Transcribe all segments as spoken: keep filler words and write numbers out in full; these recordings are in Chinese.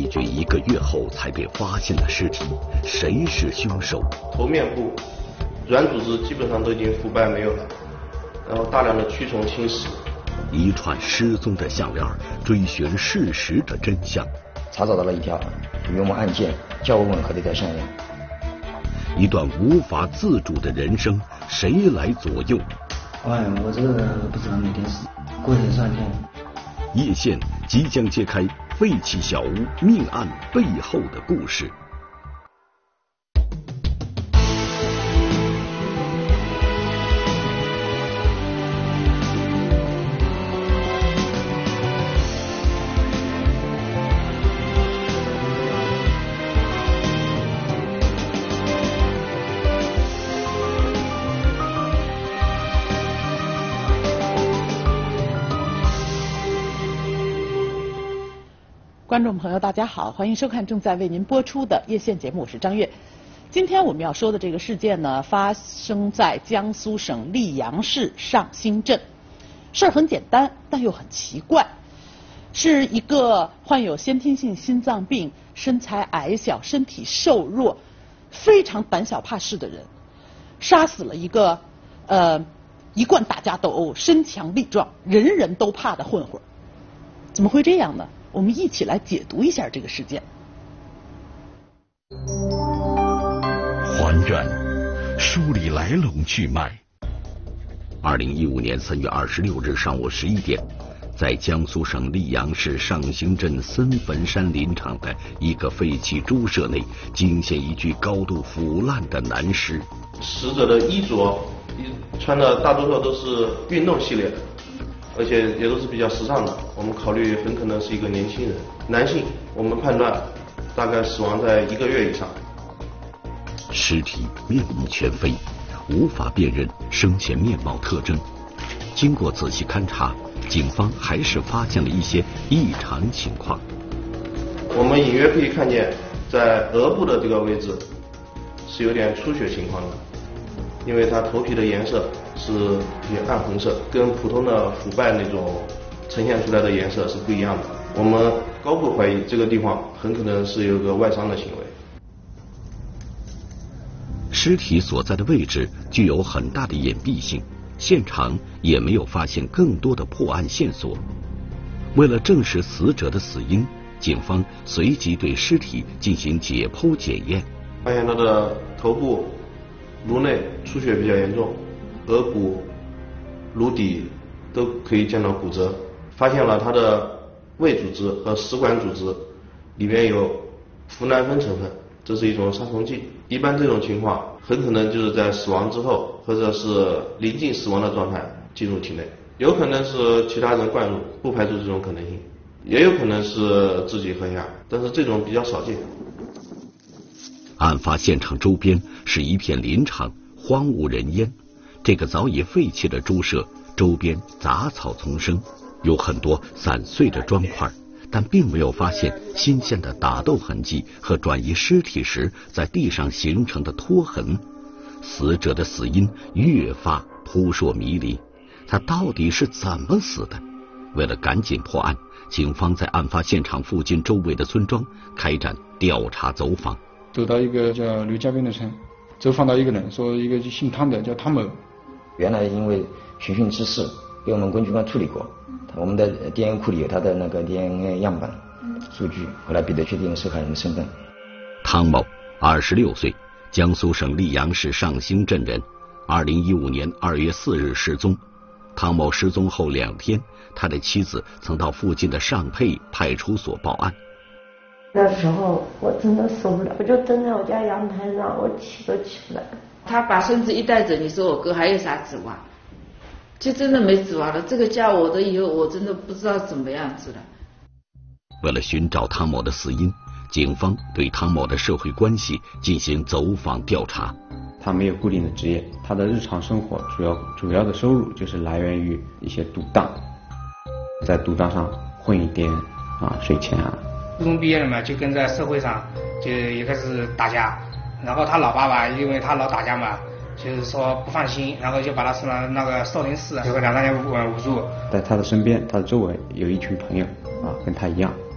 决一个月后才被发现的尸体，谁是凶手？ 头面部软组织基本上都已经腐败没有了，然后大量的蛆虫侵蚀。 一串失踪的项链，追寻事实的真相。 查找到了一条与我们案件较为吻合的一条项链。 一段无法自主的人生，谁来左右？ 哎，我这个不知道每天是过天算天。 叶县即将揭开废弃小屋命案背后的故事。 观众朋友大家好，欢迎收看正在为您播出的叶县节目，我是张悦。今天我们要说的这个事件呢，发生在江苏省溧阳市上兴镇。事儿很简单，但又很奇怪，是一个患有先天性心脏病、身材矮小、身体瘦弱、非常胆小怕事的人，杀死了一个呃一贯打架斗殴、身强力壮、人人都怕的混混。怎么会这样呢？我们一起来解读一下这个事件。 还原，梳理来龙去脉。二零一五年三月二十六日上午十一点，在江苏省溧阳市上兴镇森坟山林场的一个废弃猪舍内，惊现一具高度腐烂的男尸。 死者的衣着穿的大多数都是运动系列的，而且也都是比较时尚的。我们考虑很可能是一个年轻人，男性。我们判断大概死亡在一个月以上。 尸体面目全非，无法辨认生前面貌特征。经过仔细勘查，警方还是发现了一些异常情况。 我们隐约可以看见，在额部的这个位置是有点出血情况的，因为它头皮的颜色是偏暗红色，跟普通的腐败那种呈现出来的颜色是不一样的。我们高度怀疑这个地方很可能是有个外伤的行为。 尸体所在的位置具有很大的隐蔽性，现场也没有发现更多的破案线索。为了证实死者的死因，警方随即对尸体进行解剖检验， 发现他的头部、颅内出血比较严重，额骨、颅底都可以见到骨折，发现了他的胃组织和食管组织里面有呋喃酚成分，这是一种杀虫剂。一般这种情况很可能就是在死亡之后，或者是临近死亡的状态进入体内，有可能是其他人灌入，不排除这种可能性，也有可能是自己喝下，但是这种比较少见。 案发现场周边是一片林场，荒无人烟。这个早已废弃的猪舍周边杂草丛生，有很多散碎的砖块，但并没有发现新鲜的打斗痕迹和转移尸体时在地上形成的拖痕。死者的死因越发扑朔迷离，他到底是怎么死的？为了赶紧破案，警方在案发现场附近周围的村庄开展调查走访。 走到一个叫刘家边的村，走访到一个人，说一个姓汤的叫汤某， 原来因为寻衅滋事被我们公安机关处理过，我们的 D N A 库里有他的那个 D N A 样本数据，后来比对确定受害人的身份。 汤某，二十六岁，江苏省溧阳市上兴镇人，二零一五年二月四日失踪。汤某失踪后两天，他的妻子曾到附近的上沛派出所报案。 那时候我真的受不了，我就蹲在我家阳台上，我起都起不来。 他把孙子一带走，你说我哥还有啥指望？就真的没指望了。这个家我的以后我真的不知道怎么样子了。 为了寻找汤某的死因，警方对汤某的社会关系进行走访调查。 他没有固定的职业，他的日常生活主要主要的收入就是来源于一些赌档，在赌档上混一点啊水钱啊。 初中毕业了嘛，就跟在社会上就也开始打架，然后他老爸爸因为他老打架嘛，就是说不放心，然后就把他送到那个少林寺，有个两三年无无助。 在他的身边，他的周围有一群朋友啊，跟他一样，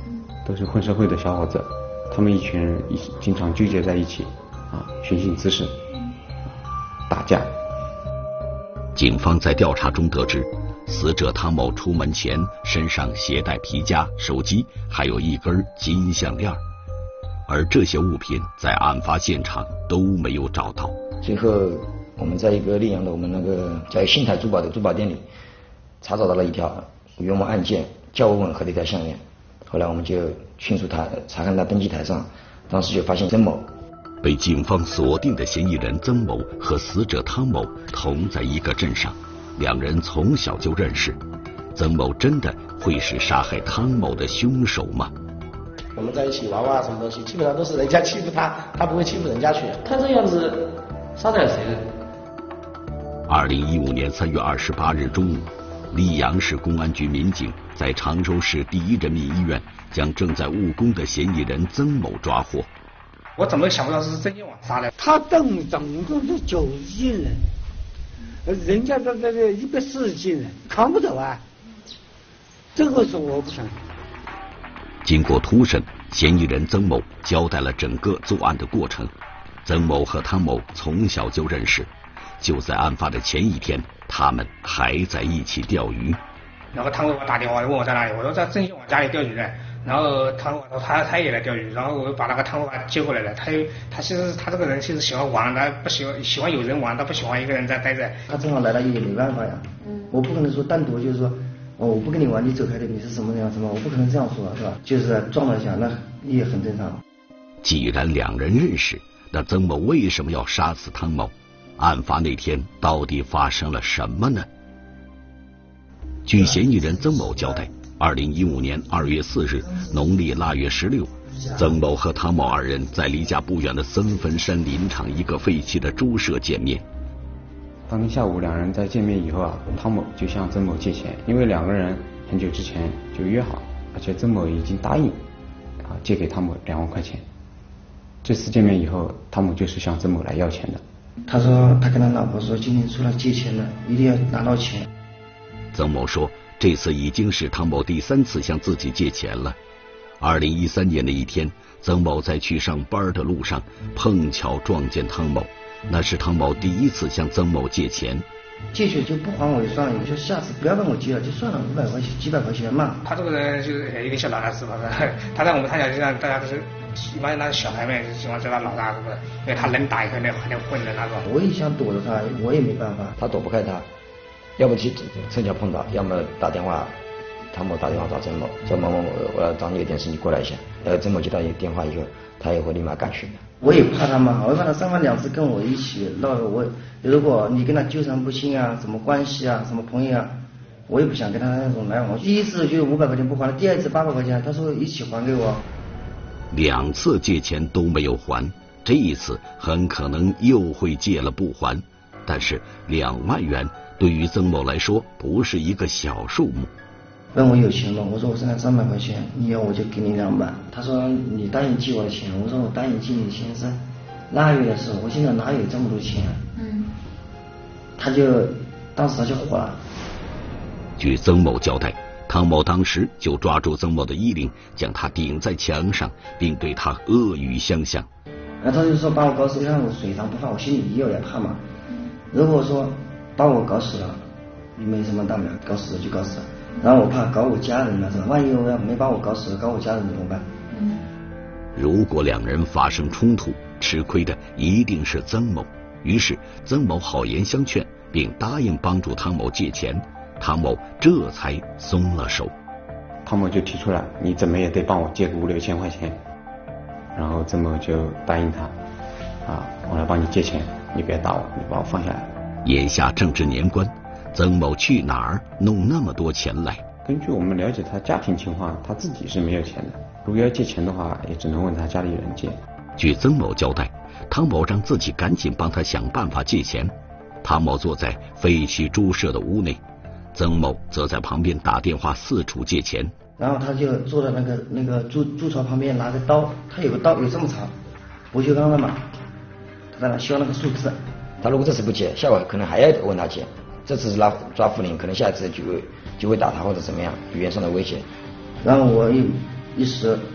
都是混社会的小伙子，他们一群人一起经常纠结在一起，啊，寻衅滋事，打架。 警方在调查中得知，死者汤某出门前身上携带皮夹、手机，还有一根金项链，而这些物品在案发现场都没有找到。 最后，我们在一个溧阳的我们那个叫信泰珠宝的珠宝店里，查找到了一条原模案件较吻合的一条项链。后来我们就迅速查查看到登记台上，当时就发现曾某。 被警方锁定的嫌疑人曾某和死者汤某同在一个镇上，两人从小就认识。曾某真的会是杀害汤某的凶手吗？ 我们在一起玩玩什么东西，基本上都是人家欺负他，他不会欺负人家去。 他这样子杀害谁呢？ 二零一五年三月二十八日中午，溧阳市公安局民警在常州市第一人民医院将正在务工的嫌疑人曾某抓获。 我怎么想不到是曾金网杀的？ 他总总共是九十斤人，人家这这个一百四十斤人，扛不走啊！这个是我不承认。 经过突审，嫌疑人曾某交代了整个作案的过程。曾某和汤某从小就认识，就在案发的前一天，他们还在一起钓鱼。 然后汤某给我打电话问我在哪里，我说在曾金网家里钓鱼呢。然后汤某他他也来钓鱼，然后我就把那个汤某接过来了。他他其实他这个人其实喜欢玩，他不喜欢喜欢有人玩，他不喜欢一个人在待着。 他正好来了也没办法呀，嗯，我不可能说单独就是说，哦，我不跟你玩，你走开的，你是什么样什么，我不可能这样说，是吧？就是撞了一下，那也很正常。 既然两人认识，那曾某为什么要杀死汤某？案发那天到底发生了什么呢？据嫌疑人曾某交代，二零一五年二月四日，农历腊月十六，曾某和汤某二人在离家不远的森坟山林场一个废弃的猪舍见面。 当天下午，两人在见面以后啊，汤某就向曾某借钱，因为两个人很久之前就约好，而且曾某已经答应啊借给汤某两万块钱。这次见面以后，汤某就是向曾某来要钱的。 他说他跟他老婆说，今天出来借钱了，一定要拿到钱。 曾某说，这次已经是汤某第三次向自己借钱了。二零一三年的一天，曾某在去上班的路上碰巧撞见汤某，那是汤某第一次向曾某借钱。 借去就不还我就算了，我就下次不要问我借了，就算了，五百块钱几百块钱嘛。 他这个人就是有点小老大是吧？他在我们探小街上，大家都是一般那小孩们喜欢叫他老大，是不是？因为他能打，还能还能混的那种。 我也想躲着他，我也没办法。 他躲不开他，要么去趁巧碰到，要么打电话，汤某打电话找曾某，叫某某某，我要找你有点事，你过来一下。呃，曾某接到你电话以后，他也会立马赶去的。 我也怕他嘛，我怕他三番两次跟我一起闹，我如果你跟他纠缠不清啊，什么关系啊，什么朋友啊，我也不想跟他那种来往。第一次就五百块钱不还了，第二次八百块钱，他说一起还给我。 两次借钱都没有还，这一次很可能又会借了不还。但是两万元对于曾某来说不是一个小数目。 问我有钱吗？我说我身上三百块钱，你要我就给你两百。他说你答应借我的钱，我说我答应借你的钱是腊月的时候，我现在哪有这么多钱？嗯，他就当时他就火了。 据曾某交代，汤某当时就抓住曾某的衣领，将他顶在墙上，并对他恶语相向。 然后他就说把我搞死，让我水上不怕，我心里也有点怕嘛。如果说把我搞死了，也没什么大不了，搞死了就搞死了。然后我怕搞我家人了，是吧？万一我要没把我搞死了，搞我家人怎么办？嗯。 如果两人发生冲突，吃亏的一定是曾某。于是曾某好言相劝，并答应帮助汤某借钱，汤某这才松了手。 汤某就提出来，你怎么也得帮我借个五六千块钱。然后曾某就答应他，啊，我来帮你借钱，你别打我，你把我放下来。 眼下正值年关，曾某去哪儿弄那么多钱来？ 根据我们了解他家庭情况，他自己是没有钱的。如果要借钱的话，也只能问他家里人借。 据曾某交代，汤某让自己赶紧帮他想办法借钱。汤某坐在废弃猪舍的屋内，曾某则在旁边打电话四处借钱。 然后他就坐在那个那个猪猪槽旁边，拿个刀，他有个刀有这么长，不锈钢的嘛，他在那削那个树枝。 他如果这次不借，下回可能还要问他借。这次是拉抓妇龄，可能下一次就会就会打他或者怎么样，语言上的威胁。 然后我一一时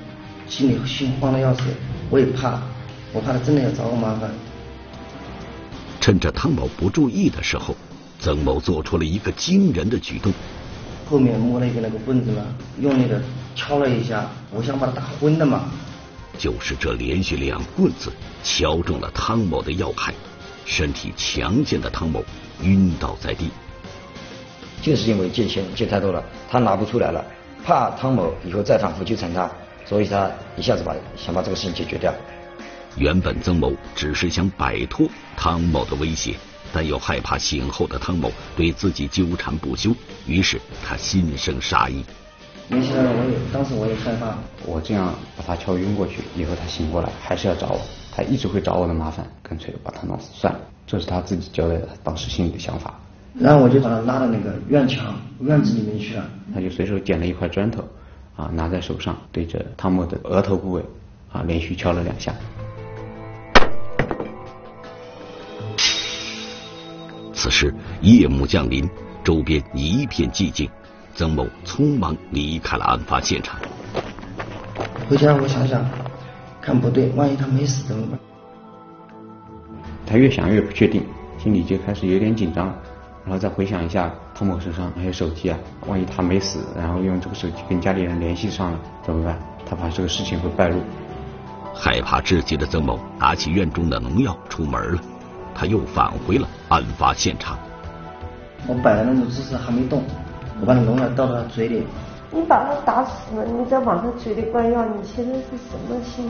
心里心慌的要死，我也怕，我怕他真的要找我麻烦。 趁着汤某不注意的时候，曾某做出了一个惊人的举动。 后面摸了一个那个棍子嘛，用那个敲了一下，我想把他打昏的嘛。 就是这连续两棍子敲中了汤某的要害，身体强健的汤某晕倒在地。 就是因为借钱借太多了，他拿不出来了，怕汤某以后再反复纠缠他，所以他一下子把想把这个事情解决掉。 原本曾某只是想摆脱汤某的威胁，但又害怕醒后的汤某对自己纠缠不休，于是他心生杀意。 没想到我也当时我也害怕， 我这样把他敲晕过去，以后他醒过来还是要找我，他一直会找我的麻烦，干脆把他弄死算了。这是他自己交代的当时心里的想法。 然后我就把他拉到那个院墙院子里面去了， 他就随手捡了一块砖头啊，拿在手上，对着汤某的额头部位啊连续敲了两下。 此时夜幕降临，周边一片寂静，曾某匆忙离开了案发现场。 回家我想想，看不对，万一他没死怎么办？ 他越想越不确定，心里就开始有点紧张，然后再回想一下汤某身上还有手机啊，万一他没死，然后用这个手机跟家里人联系上了怎么办？他怕这个事情会败露。 害怕至极的曾某拿起院中的农药出门了，他又返回了案发现场。 我摆的那种姿势还没动，我把那农药倒到他嘴里。 你把他打死了，你再往他嘴里灌药，你现在是什么心理？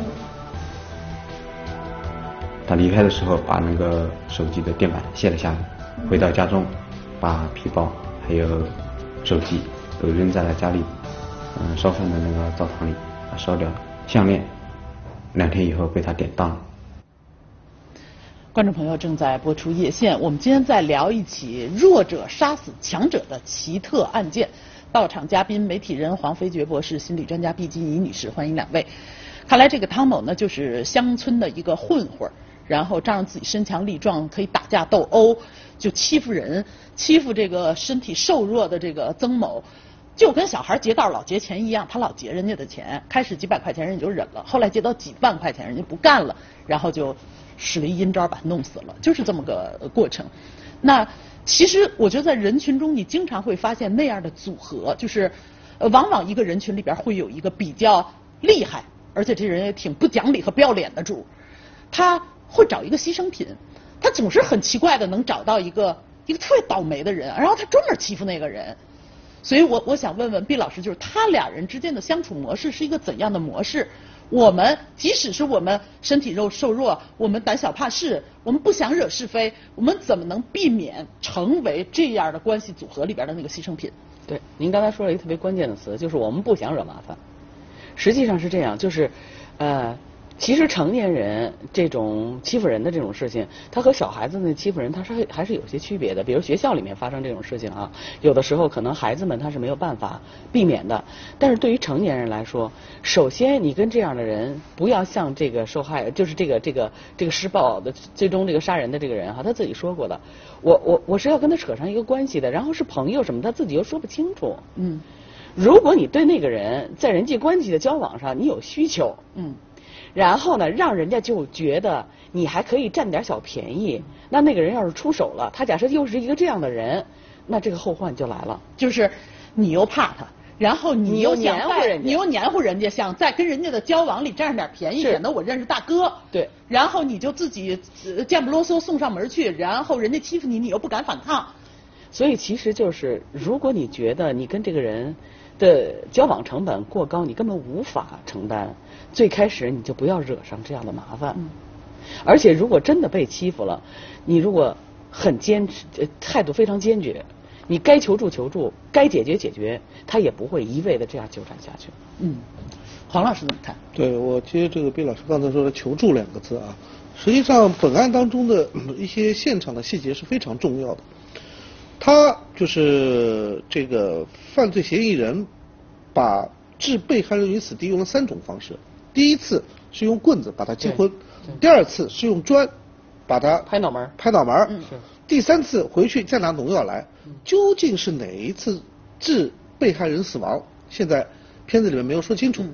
他离开的时候把那个手机的电板卸了下来，回到家中把皮包还有手机都扔在了家里嗯烧饭的那个灶堂里，把烧掉了。项链两天以后被他典当了。 观众朋友正在播出夜线，我们今天在聊一起弱者杀死强者的奇特案件。到场嘉宾媒体人黄飞觉博士、心理专家毕金怡女士，欢迎两位。看来这个汤某呢，就是乡村的一个混混，然后仗着自己身强力壮，可以打架斗殴，就欺负人，欺负这个身体瘦弱的这个曾某。就跟小孩劫道老劫钱一样，他老劫人家的钱，开始几百块钱人就忍了，后来劫到几万块钱人家不干了，然后就使了一阴招把他弄死了，就是这么个过程。那其实我觉得在人群中你经常会发现那样的组合，就是呃往往一个人群里边会有一个比较厉害，而且这人也挺不讲理和不要脸的主，他会找一个牺牲品，他总是很奇怪的能找到一个一个特别倒霉的人，然后他专门欺负那个人。所以我我想问问毕老师，就是他俩人之间的相处模式是一个怎样的模式？我们即使是我们身体肉瘦弱，我们胆小怕事，我们不想惹是非，我们怎么能避免成为这样的关系组合里边的那个牺牲品？ 对，您刚才说了一个特别关键的词，就是我们不想惹麻烦。实际上是这样，就是呃。其实成年人这种欺负人的这种事情，他和小孩子那欺负人，他是还是有些区别的。比如学校里面发生这种事情啊，有的时候可能孩子们他是没有办法避免的。但是对于成年人来说，首先你跟这样的人不要像这个受害，就是这个这个这个施暴的最终这个杀人的这个人哈，他自己说过的，我我我是要跟他扯上一个关系的，然后是朋友什么，他自己又说不清楚。 嗯， 如果你对那个人在人际关系的交往上你有需求， 嗯。 然后呢，让人家就觉得你还可以占点小便宜，那那个人要是出手了，他假设又是一个这样的人，那这个后患就来了。 就是你又怕他，然后你又想黏糊人家， 你又黏糊人家，想在跟人家的交往里占上点便宜，显得我认识大哥。 对， 然后你就自己贱不啰嗦送上门去，然后人家欺负你，你又不敢反抗。 所以其实就是，如果你觉得你跟这个人的交往成本过高，你根本无法承担，最开始你就不要惹上这样的麻烦。 嗯， 而且如果真的被欺负了，你如果很坚持，态度非常坚决，你该求助求助，该解决解决，他也不会一味的这样纠缠下去。 嗯，黄老师怎么看？ 对，我接这个毕老师刚才说的求助两个字啊，实际上本案当中的一些现场的细节是非常重要的。他就是这个犯罪嫌疑人把致被害人于死地用了三种方式，第一次是用棍子把他击昏，第二次是用砖把他拍脑门拍脑门、 嗯、 第三次回去再拿农药来，究竟是哪一次致被害人死亡，现在片子里面没有说清楚、嗯、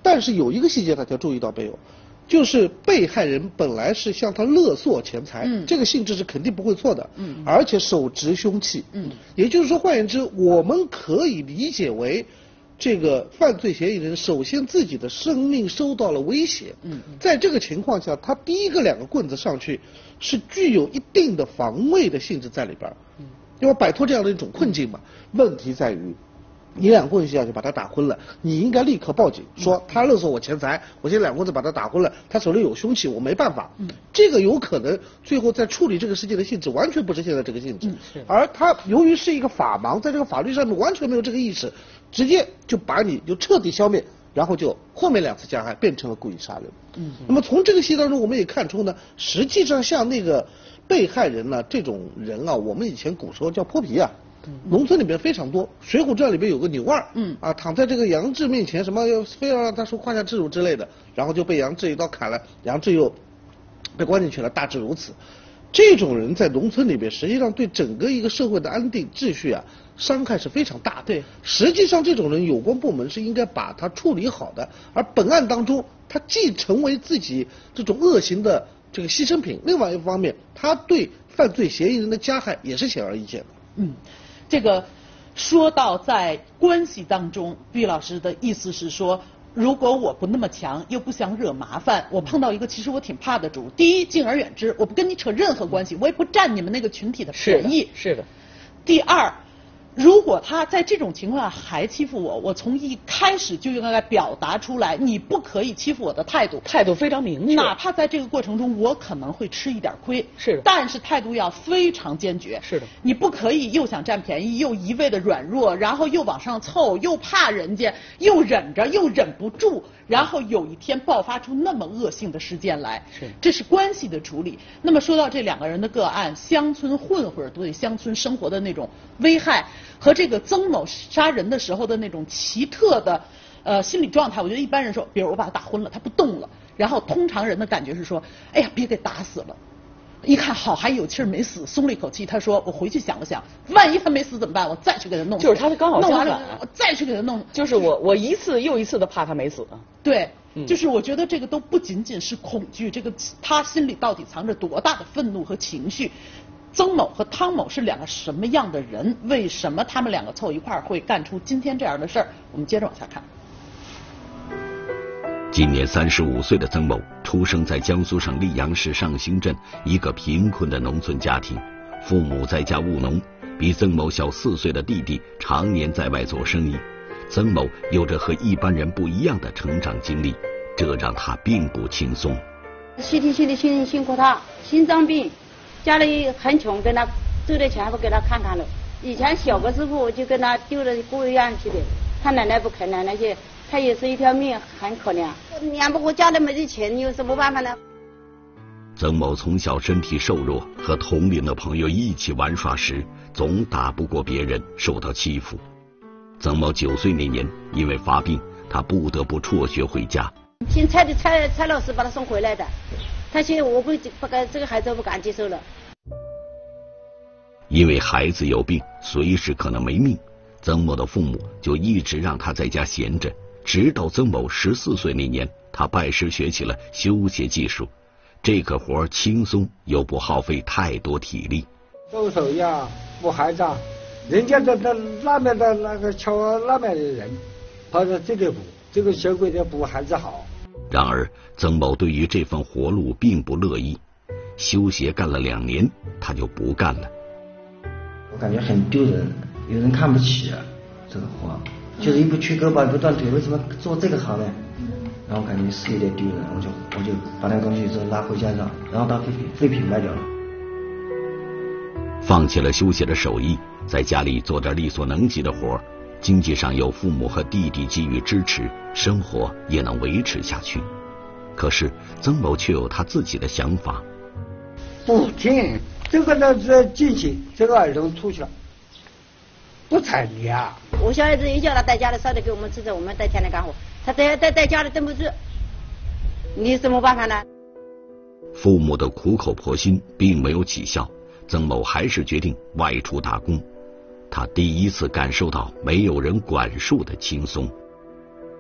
但是有一个细节大家注意到没有？就是被害人本来是向他勒索钱财，嗯，这个性质是肯定不会错的，嗯，而且手执凶器，嗯，也就是说，换言之，我们可以理解为，这个犯罪嫌疑人首先自己的生命受到了威胁，嗯，在这个情况下，他第一个两个棍子上去是具有一定的防卫的性质在里边，嗯，要摆脱这样的一种困境嘛。问题在于，你两棍下去把他打昏了，你应该立刻报警，说他勒索我钱财，我现在两棍子把他打昏了，他手里有凶器，我没办法。嗯，这个有可能最后在处理这个事件的性质完全不是现在这个性质，嗯，而他由于是一个法盲，在这个法律上面完全没有这个意识，直接就把你就彻底消灭，然后就后面两次加害变成了故意杀人。嗯，那么从这个戏当中我们也看出呢，实际上像那个被害人呢这种人啊，我们以前古时候叫泼皮啊。农村里边非常多，《水浒传》里边有个牛二，嗯啊，躺在这个杨志面前，什么要非要让他说胯下之辱之类的，然后就被杨志一刀砍了，杨志又被关进去了，大致如此。这种人在农村里边，实际上对整个一个社会的安定秩序啊，伤害是非常大的。对，实际上这种人，有关部门是应该把他处理好的。而本案当中，他既成为自己这种恶行的这个牺牲品，另外一方面，他对犯罪嫌疑人的加害也是显而易见的。嗯。 这个说到在关系当中，毕老师的意思是说，如果我不那么强，又不想惹麻烦，我碰到一个其实我挺怕的主，第一，敬而远之，我不跟你扯任何关系，我也不占你们那个群体的便宜。 是的。是的。 第二，如果他在这种情况下还欺负我，我从一开始就应该表达出来，你不可以欺负我的态度， 态度非常明确。 哪怕在这个过程中，我可能会吃一点亏， 是的， 但是态度要非常坚决。 是的， 你不可以又想占便宜，又一味的软弱，然后又往上凑，又怕人家，又忍着，又忍不住，然后有一天爆发出那么恶性的事件来。 是， 这是关系的处理。那么说到这两个人的个案，乡村混混对乡村生活的那种危害。和这个曾某杀人的时候的那种奇特的呃心理状态，我觉得一般人说，比如我把他打昏了，他不动了，然后通常人的感觉是说，哎呀，别给打死了。一看好还有气儿没死，松了一口气。他说我回去想了想，万一他没死怎么办？我再去给他弄。 就是他是刚好相反， 我再去给他弄。 就是我我一次又一次的怕他没死。 对，嗯、就是我觉得这个都不仅仅是恐惧，这个他心里到底藏着多大的愤怒和情绪？曾某和汤某是两个什么样的人？为什么他们两个凑一块儿会干出今天这样的事儿？我们接着往下看。 今年三十五岁的曾某出生在江苏省溧阳市上兴镇一个贫困的农村家庭，父母在家务农，比曾某小四岁的弟弟常年在外做生意。曾某有着和一般人不一样的成长经历，这让他并不轻松。 身体心里辛辛苦他，心脏病。家里很穷，跟他挣的钱不给他看看了。以前小个时候就跟他丢到孤儿院去的，他奶奶不肯，奶奶去，他也是一条命，很可怜。养不活家里没的钱，你有什么办法呢？ 曾某从小身体瘦弱，和同龄的朋友一起玩耍时，总打不过别人，受到欺负。曾某九岁那年，因为发病，他不得不辍学回家。 姓蔡的蔡蔡老师把他送回来的。他现在我不不敢，这个孩子我不敢接受了。 因为孩子有病，随时可能没命，曾某的父母就一直让他在家闲着，直到曾某十四岁那年，他拜师学起了修鞋技术。这个活轻松又不耗费太多体力。 收手呀，补孩子，人家的那那边的那个敲那边的人，跑到这里补，这个小鬼的补孩子好。 然而，曾某对于这份活路并不乐意，修鞋干了两年，他就不干了。 我感觉很丢人，有人看不起、啊、这个活，就是一不缺胳膊一不断腿，为什么做这个行呢？然后感觉是有点丢人，我就我就把那个东西就拉回家上，然后当废品废品卖掉了。 放弃了修鞋的手艺，在家里做点力所能及的活，经济上有父母和弟弟给予支持，生活也能维持下去。可是曾某却有他自己的想法。 不听这个呢，这进去这个儿童出去了，不睬你啊！ 我小孩子一叫他在家里烧的给我们吃着，我们在田里干活，他在在在家里蹲不住，你什么办法呢？ 父母的苦口婆心并没有起效，曾某还是决定外出打工。他第一次感受到没有人管束的轻松。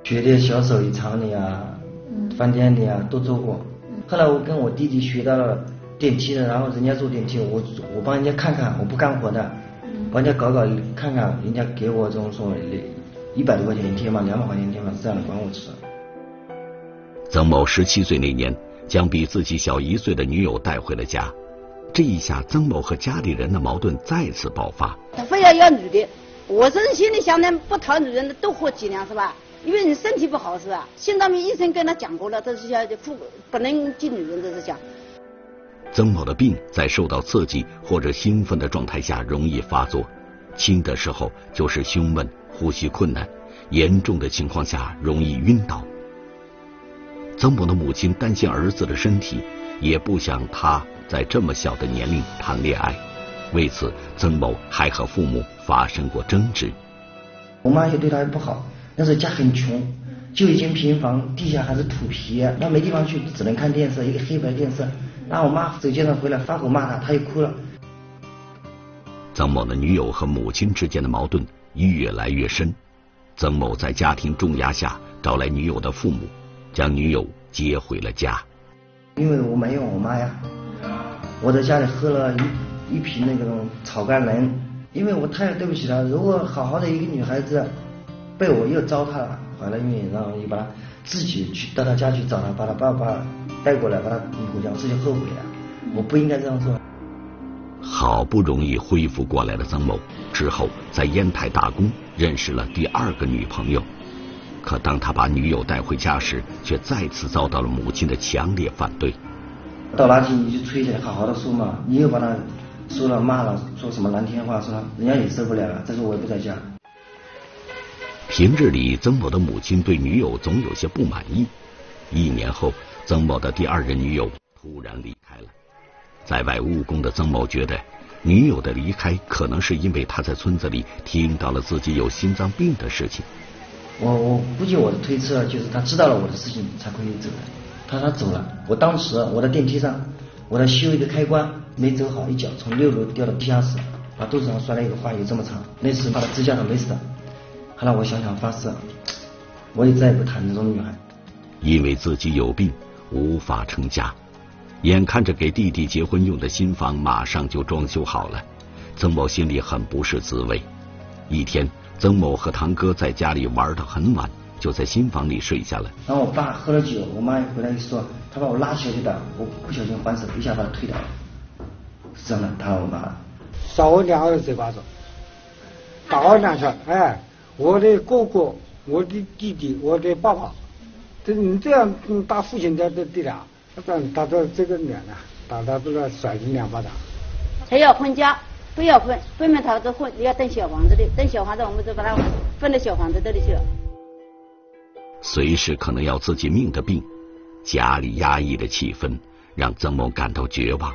学的小手艺厂里啊、饭店里啊都做过。后来我跟我弟弟学到了电梯的，然后人家做电梯，我我帮人家看看，我不干活的，帮人家搞搞看看，人家给我这种说一百多块钱一天嘛，两百块钱一天嘛，是这样的管我吃。 曾某十七岁那年，将比自己小一岁的女友带回了家。这一下，曾某和家里人的矛盾再次爆发。 他非要要女的，我这人心里想的，不讨女人的都活几年是吧？因为你身体不好是吧？心脏病医生跟他讲过了，这是要不不能进女人，这是讲。 曾某的病在受到刺激或者兴奋的状态下容易发作，轻的时候就是胸闷、呼吸困难，严重的情况下容易晕倒。曾某的母亲担心儿子的身体，也不想他在这么小的年龄谈恋爱，为此曾某还和父母发生过争执。 我妈也对他不好，那时候家很穷，就一间平房，地下还是土皮，那没地方去，只能看电视，一个黑白电视。然后我妈走街上回来发火骂他，他又哭了。 曾某的女友和母亲之间的矛盾越来越深，曾某在家庭重压下找来女友的父母，将女友接回了家。 因为我没有我妈呀，我在家里喝了一一瓶那种草甘蓝，因为我太对不起她。如果好好的一个女孩子被我又糟蹋了，怀了孕，然后又把她自己去到她家去找她，把她爸爸带过来，把她领回家，我自己后悔了，我不应该这样做。 好不容易恢复过来的曾某之后在烟台打工，认识了第二个女朋友。可当他把女友带回家时，却再次遭到了母亲的强烈反对。 倒垃圾你就吹起来，好好的说嘛，你又把他说了骂了，说什么难听话，说人家也受不了了。再说我也不在家。 平日里，曾某的母亲对女友总有些不满意。一年后，曾某的第二任女友突然离开了。在外务工的曾某觉得，女友的离开可能是因为他在村子里听到了自己有心脏病的事情。 我我估计我的推测就是他知道了我的事情才可以走的。他他走了，我当时我在电梯上，我在修一个开关，没走好，一脚从六楼掉到地下室，把肚子上摔了一个花，有这么长。那次把他支架上没死的。后来我想想发誓，我也再也不谈这种女孩。 因为自己有病，无法成家，眼看着给弟弟结婚用的新房马上就装修好了，曾某心里很不是滋味。一天，曾某和堂哥在家里玩到很晚，就在新房里睡下了。 然后我爸喝了酒，我妈回来一说，他把我拉起来就打，我不小心还手，一下把他推倒了，是这样的，打我妈。 少我两个嘴巴子，打我两拳，哎，我的哥哥，我的弟弟，我的爸爸，这你这样打父亲的的对了，这样打到这个脸呢，打到这个甩你两巴掌。 还要分家。不要分，分了他就混，要等小房子的，等小房子我们就把他分到小房子这里去了。 随时可能要自己命的病，家里压抑的气氛让曾某感到绝望。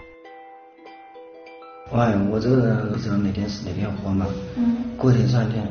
哎，我这个人只能哪天死哪天活嘛，嗯，过天算天。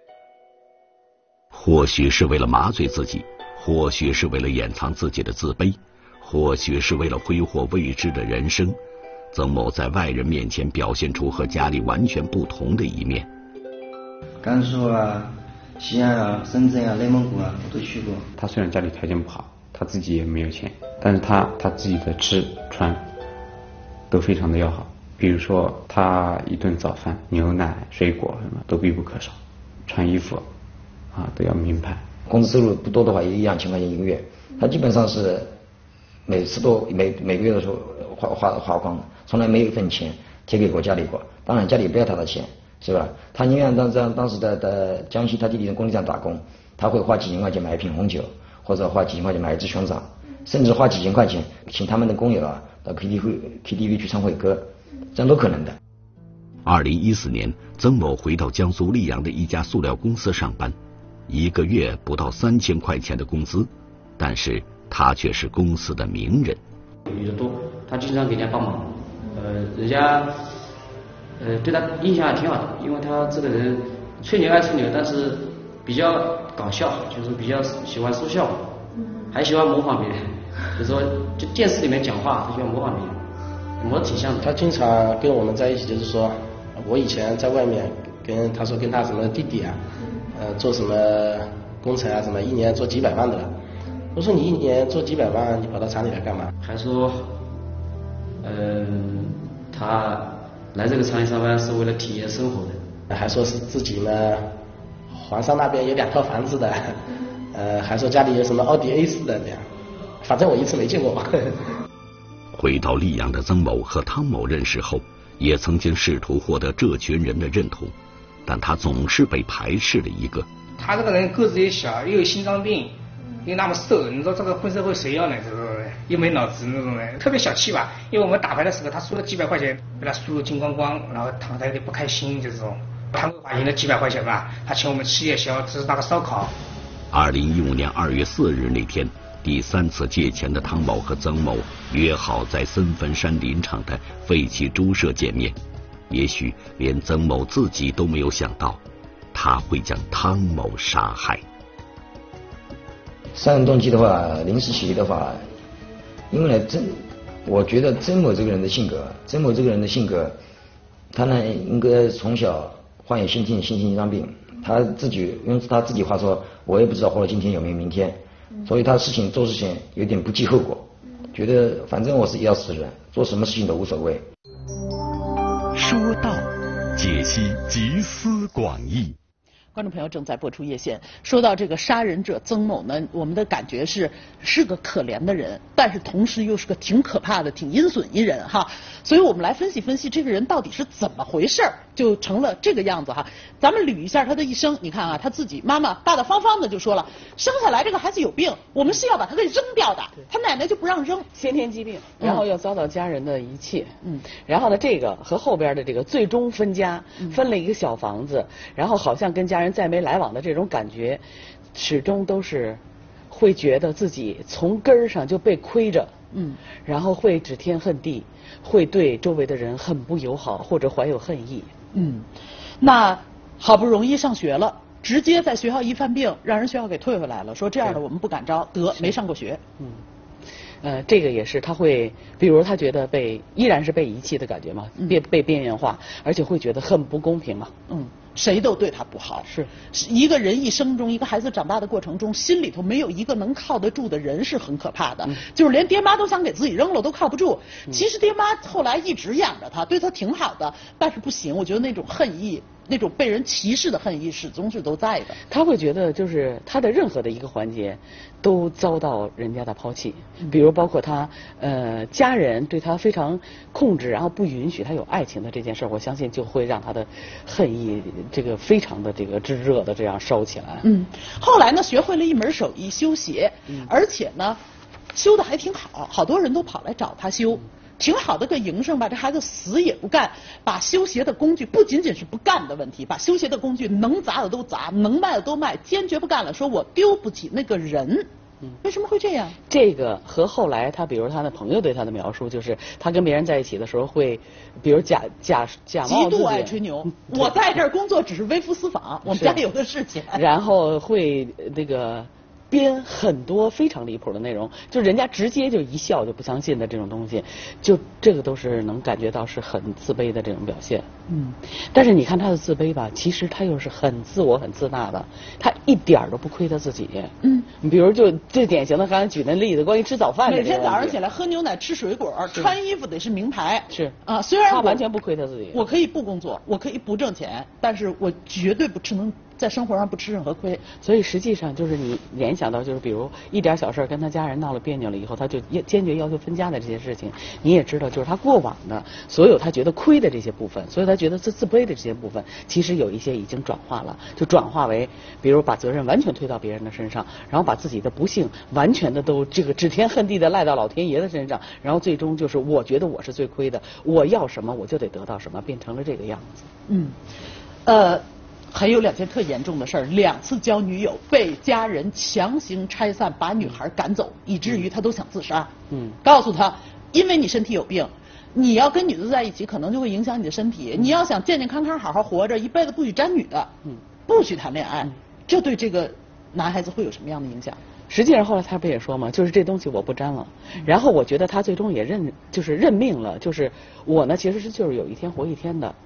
或许是为了麻醉自己，或许是为了掩藏自己的自卑，或许是为了挥霍未知的人生。曾某在外人面前表现出和家里完全不同的一面。 甘肃啊、西安啊、深圳啊、内蒙古啊，我都去过。 他虽然家里条件不好，他自己也没有钱，但是他他自己的吃穿都非常的要好。比如说他一顿早饭，牛奶、水果什么都必不可少，穿衣服啊都要名牌。 工资收入不多的话，也一两千块钱一个月，他基本上是每次都每每个月的时候花花花光。从来没有一份钱贴给过家里过，当然家里不要他的钱，是吧？他宁愿当这样，当时在在江西他弟弟在工地上打工，他会花几千块钱买一瓶红酒，或者花几千块钱买一只熊掌，甚至花几千块钱请他们的工友啊到 K T V K T V 去唱会歌，这样都可能的。 二零一四年，曾某回到江苏溧阳的一家塑料公司上班，一个月不到三千块钱的工资，但是他却是公司的名人。 女的多，他经常给人家帮忙。呃，人家呃对他印象还挺好的，因为他这个人吹牛爱吹牛，但是比较搞笑，就是比较喜欢说笑话，还喜欢模仿别人。就是说，就电视里面讲话，他喜欢模仿别人，模得挺像的。 他经常跟我们在一起，就是说我以前在外面跟他说跟他什么弟弟啊，呃做什么工程啊什么，一年做几百万的了。我说你一年做几百万，你跑到厂里来干嘛？ 还说，呃，他来这个厂里上班是为了体验生活的， 还说是自己呢，皇上那边有两套房子的，呃，还说家里有什么奥迪 A 四的这样，反正我一次没见过。 回到溧阳的曾某和汤某认识后，也曾经试图获得这群人的认同，但他总是被排斥的一个。 他这个人个子也小，又有心脏病，又那么瘦，你说这个混社会谁要呢？这种人又没脑子那种人，特别小气吧。因为我们打牌的时候，他输了几百块钱，被他输入金光光，然后他他有点不开心，就这种。他们赢了几百块钱吧，他请我们吃夜宵，吃那个烧烤。 二零一五年二月四日那天，第三次借钱的汤某和曾某约好在森汾山林场的废弃猪舍见面。也许连曾某自己都没有想到，他会将汤某杀害。 杀人动机的话，临时起意的话，因为呢，曾，我觉得曾某这个人的性格，曾某这个人的性格，他呢应该从小患有先天性心脏病，他自己用他自己话说，我也不知道活了今天有没有明天，所以他事情做事情有点不计后果，觉得反正我是要死的人，做什么事情都无所谓。 说道，解析集思广益。 观众朋友正在播出夜线。说到这个杀人者曾某呢，我们的感觉是是个可怜的人，但是同时又是个挺可怕的、挺阴损一人哈。所以我们来分析分析这个人到底是怎么回事儿，就成了这个样子哈。咱们捋一下他的一生，你看啊，他自己妈妈大大方方的就说了，生下来这个孩子有病，我们是要把他给扔掉的，他奶奶就不让扔， 先天疾病，然后又遭到家人的遗弃，嗯，然后呢，这个和后边的这个最终分家，分了一个小房子，然后好像跟家人再没来往的这种感觉，始终都是会觉得自己从根儿上就被亏着，嗯，然后会指天恨地，会对周围的人很不友好或者怀有恨意， 嗯，那好不容易上学了，直接在学校一犯病，让人学校给退回来了，说这样的我们不敢招，得没上过学， 嗯。呃，这个也是他会，比如他觉得被依然是被遗弃的感觉嘛，被被边缘化，而且会觉得很不公平嘛。 嗯，谁都对他不好。 是， 一个人一生中，一个孩子长大的过程中，心里头没有一个能靠得住的人是很可怕的。嗯、就是连爹妈都想给自己扔了，都靠不住。嗯、其实爹妈后来一直养着他，对他挺好的，但是不行，我觉得那种恨意。那种被人歧视的恨意始终是都在的。 他会觉得就是他的任何的一个环节都遭到人家的抛弃，比如包括他呃家人对他非常控制，然后不允许他有爱情的这件事，我相信就会让他的恨意这个非常的这个炙热的这样烧起来。 嗯，后来呢学会了一门手艺修鞋，嗯、而且呢修的还挺好，好多人都跑来找他修。嗯挺好的个营生吧，这孩子死也不干，把修鞋的工具不仅仅是不干的问题，把修鞋的工具能砸的都砸，能卖的都卖，坚决不干了，说我丢不起那个人。嗯，为什么会这样？ 这个和后来他，比如他的朋友对他的描述，就是他跟别人在一起的时候会，比如假假假冒极度爱吹牛，我在这儿工作只是微服私访，我们家有的是钱。 然后会那个。编很多非常离谱的内容，就人家直接就一笑就不相信的这种东西，就这个都是能感觉到是很自卑的这种表现。嗯，但是你看他的自卑吧，其实他又是很自我、很自大的，他一点都不亏他自己。嗯，你比如就最典型的刚才举那例子，关于吃早饭的， 每天早上起来喝牛奶、吃水果，穿衣服得是名牌。 是啊，虽然他完全不亏他自己， 我可以不工作，我可以不挣钱，但是我绝对不吃能。在生活上不吃任何亏， 所以实际上就是你联想到就是比如一点小事跟他家人闹了别扭了以后，他就坚决要求分家的这些事情，你也知道就是他过往的所有他觉得亏的这些部分，所以他觉得自自卑的这些部分，其实有一些已经转化了，就转化为比如把责任完全推到别人的身上，然后把自己的不幸完全的都这个指天恨地的赖到老天爷的身上，然后最终就是我觉得我是最亏的，我要什么我就得得到什么，变成了这个样子。 嗯，呃。还有两件特严重的事儿，两次交女友被家人强行拆散，把女孩赶走，以至于他都想自杀。嗯，告诉他，因为你身体有病，你要跟女的在一起，可能就会影响你的身体。你要想健健康康好好活着，一辈子不许沾女的，嗯，不许谈恋爱，这对这个男孩子会有什么样的影响？ 实际上后来他不也说嘛，就是这东西我不沾了。然后我觉得他最终也认，就是认命了，就是我呢其实是就是有一天活一天的。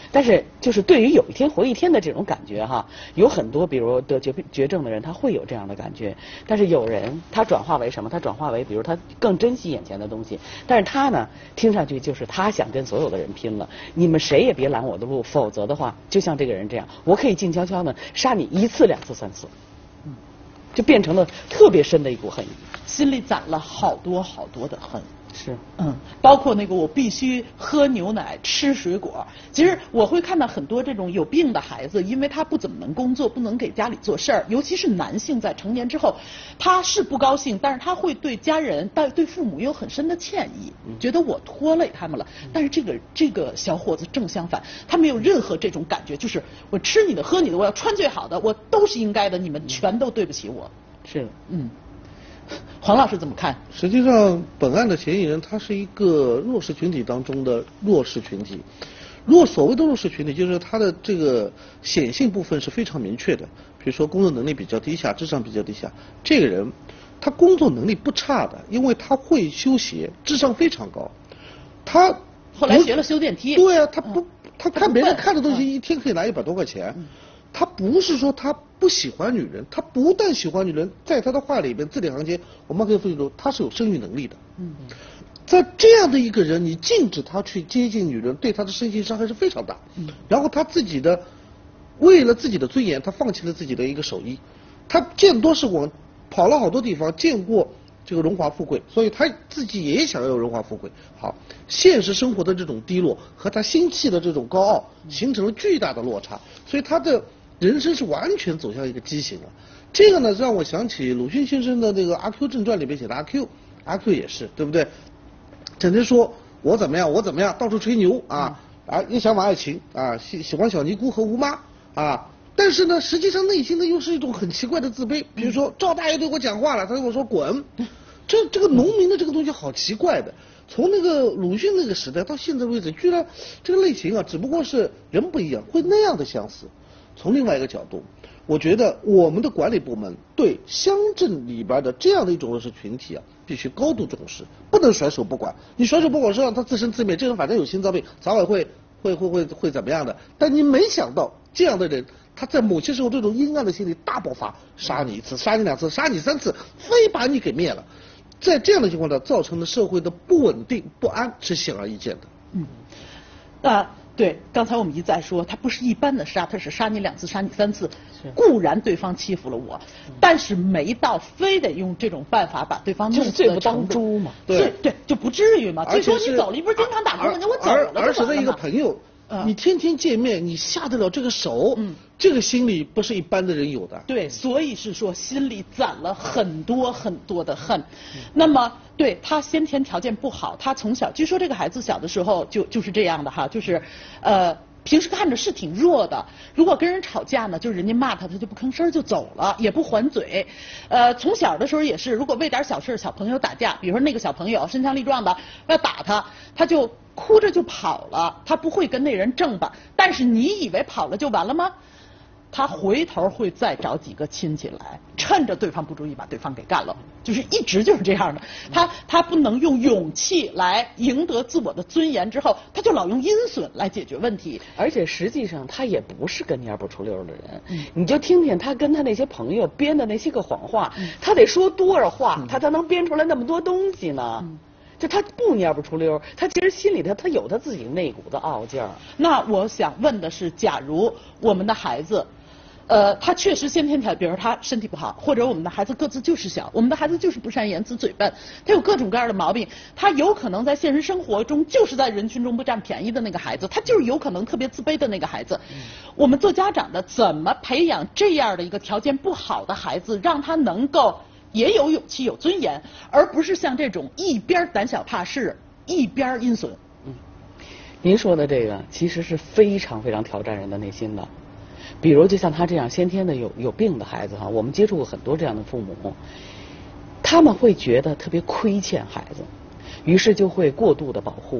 但是就是对于有一天活一天的这种感觉哈，有很多比如得绝绝症的人他会有这样的感觉，但是有人他转化为什么？他转化为比如他更珍惜眼前的东西，但是他呢听上去就是他想跟所有的人拼了，你们谁也别拦我的路，否则的话就像这个人这样，我可以静悄悄的杀你一次两次三次，嗯，就变成了特别深的一股恨意， 心里攒了好多好多的恨。 是， 嗯，包括那个我必须喝牛奶、吃水果。其实我会看到很多这种有病的孩子，因为他不怎么能工作，不能给家里做事儿，尤其是男性在成年之后，他是不高兴，但是他会对家人、对对父母有很深的歉意，觉得我拖累他们了。但是这个这个小伙子正相反，他没有任何这种感觉，就是我吃你的、喝你的，我要穿最好的，我都是应该的，你们全都对不起我。 是， 嗯。黄老师怎么看？ 实际上，本案的嫌疑人他是一个弱势群体当中的弱势群体。弱所谓的弱势群体，就是他的这个显性部分是非常明确的，比如说工作能力比较低下，智商比较低下。这个人他工作能力不差的，因为他会修鞋，智商非常高。他后来学了修电梯。 对啊，他不，他看别人看的东西，一天可以拿一百多块钱。他不是说他不喜欢女人，他不但喜欢女人，在他的话里边字里行间，我们可以分析出他是有生育能力的。 嗯， 在这样的一个人，你禁止他去接近女人，对他的身心伤害是非常大。 嗯， 然后他自己的为了自己的尊严，他放弃了自己的一个手艺，他见多识广，跑了好多地方，见过这个荣华富贵，所以他自己也想要有荣华富贵。好，现实生活的这种低落和他心气的这种高傲，形成了巨大的落差，所以他的人生是完全走向一个畸形了。这个呢，让我想起鲁迅先生的那个《阿 Q 正传》里面写的阿 Q， 阿 Q 也是，对不对？整天说我怎么样，我怎么样，到处吹牛啊啊，也想往爱情啊，喜喜欢小尼姑和吴妈啊，但是呢，实际上内心呢又是一种很奇怪的自卑。比如说赵大爷对我讲话了，他对我说滚，这这个农民的这个东西好奇怪的。从那个鲁迅那个时代到现在为止，居然这个类型啊，只不过是人不一样，会那样的相似。从另外一个角度，我觉得我们的管理部门对乡镇里边的这样的一种弱势群体啊，必须高度重视，不能甩手不管。你甩手不管是让他自生自灭，这个人反正有心脏病，早晚会会会会会怎么样的？但你没想到这样的人，他在某些时候这种阴暗的心理大爆发，杀你一次，杀你两次，杀你三次，非把你给灭了。在这样的情况下，造成的社会的不稳定、不安是显而易见的。 嗯，啊。对，刚才我们一再说，他不是一般的杀，他是杀你两次，杀你三次。固然对方欺负了我，但是没到非得用这种办法把对方弄死的程度。 就是罪不当诛嘛。 对对，就不至于嘛。最多你走了，你不是经常打工吗？我走了。 而且的一个朋友，你天天见面，你下得了这个手？ 嗯， 这个心理不是一般的人有的。 对，所以是说心里攒了很多很多的恨。那么。对他先天条件不好，他从小据说这个孩子小的时候就就是这样的哈，就是呃平时看着是挺弱的，如果跟人吵架呢，就是人家骂他，他就不吭声就走了，也不还嘴。呃，从小的时候也是，如果为点小事小朋友打架，比如说那个小朋友身强力壮的要打他，他就哭着就跑了，他不会跟那人正吧。但是你以为跑了就完了吗？他回头会再找几个亲戚来，趁着对方不注意把对方给干了，就是一直就是这样的。他他不能用勇气来赢得自我的尊严，之后他就老用阴损来解决问题。 而且实际上他也不是跟蔫不出溜的人，嗯、你就听听他跟他那些朋友编的那些个谎话，嗯、他得说多少话，嗯、他才能编出来那么多东西呢？嗯就他不蔫不出溜，他其实心里头他有他自己那股子傲劲儿。 那我想问的是，假如我们的孩子，呃，他确实先天条件，比如他身体不好，或者我们的孩子个子就是小，我们的孩子就是不善言辞、嘴笨，他有各种各样的毛病，他有可能在现实生活中就是在人群中不占便宜的那个孩子，他就是有可能特别自卑的那个孩子。嗯、我们做家长的怎么培养这样的一个条件不好的孩子，让他能够也有勇气、有尊严，而不是像这种一边胆小怕事，一边阴损。 嗯，您说的这个其实是非常非常挑战人的内心的。比如就像他这样先天的有有病的孩子哈，我们接触过很多这样的父母，他们会觉得特别亏欠孩子，于是就会过度的保护，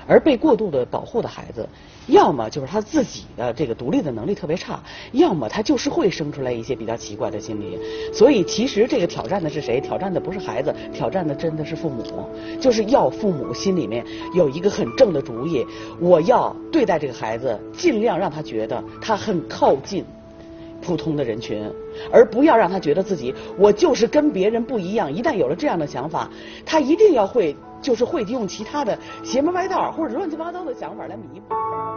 而被过度的保护的孩子，要么就是他自己的这个独立的能力特别差，要么他就是会生出来一些比较奇怪的心理。所以其实这个挑战的是谁？挑战的不是孩子，挑战的真的是父母，就是要父母心里面有一个很正的主意，我要对待这个孩子，尽量让他觉得他很靠近普通的人群，而不要让他觉得自己我就是跟别人不一样。一旦有了这样的想法，他一定要会就是会用其他的邪门歪道或者乱七八糟的想法来弥补。